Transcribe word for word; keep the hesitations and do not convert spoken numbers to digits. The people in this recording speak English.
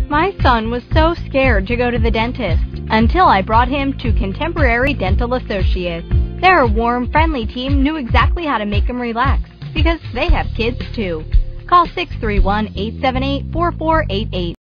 My son was so scared to go to the dentist until I brought him to Contemporary Dental Associates. Their warm, friendly team knew exactly how to make him relax because they have kids too. Call six three one, eight seven eight, four four eight eight.